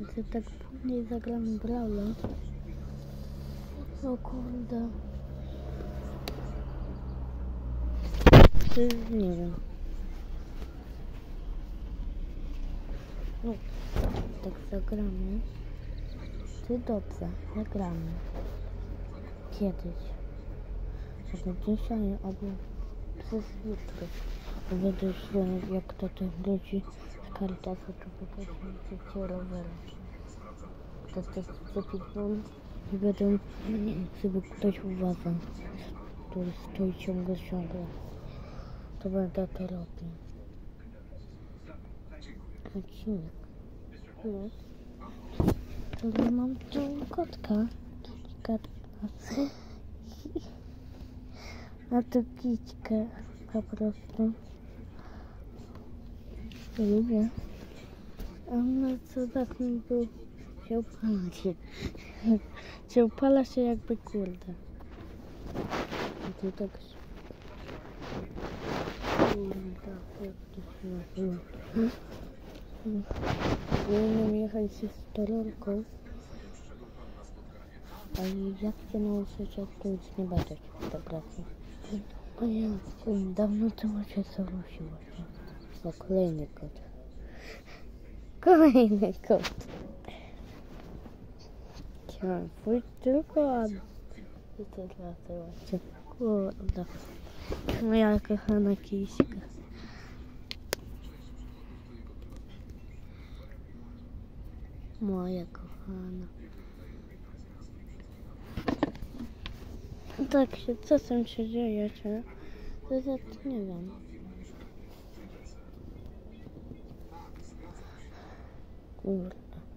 Że tak później zagramy Brawla. O kurde. Nie wiem. No, tak zagramy. Czy dobrze, zagramy. Kiedyś. Albo dzisiaj, albo przez jutro. Będę się, jak to wróci z Caritasu, to popatrzę się roweru. To też zapitną i będą, żeby ktoś uważał, który stoi ciągle. To będę to robił. Odcinek. To mam tu kotka. A tu kićkę po prostu. Lubię. A ona co tak mi był się upala się. Się upala się jakby kurde. I tu tak się... Jak to się nazywa? Powinienem jechać ze storolką. A jak się nauczyć, jak to już nie będę się fotografić. O ja, dawno temu się zarusiło. O, kolejny kot. Kolejny kot. Chciałam pójść tylko, a... I to zobaczcie. Kurde. Moja kochana kiśka. Moja kochana. Tak się, co tam się dzieje, czy? To nie wiem. Kurde.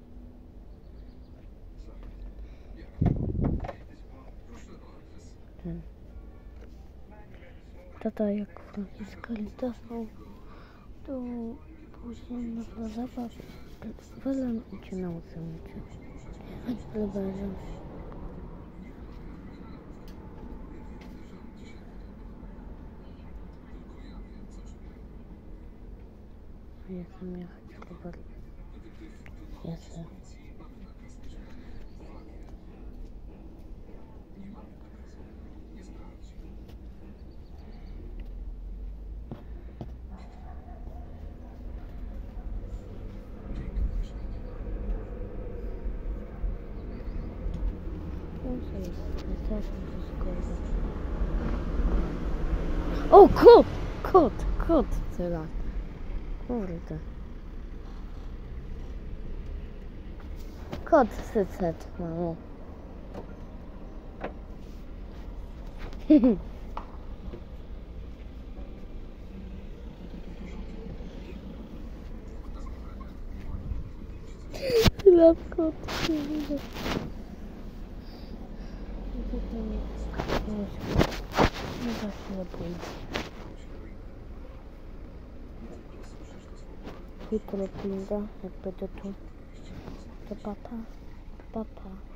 Tata jak z Caritasu, to później na zabaw wolę i cię nauczę. Ale bardzo. Ja chcę jechać rower. Ja chcę. O, kot, teraz. Kurde. Kot sycet, mamo. Love kot. No właśnie lepiej. Jutro pinga, jak będę tu. To papa.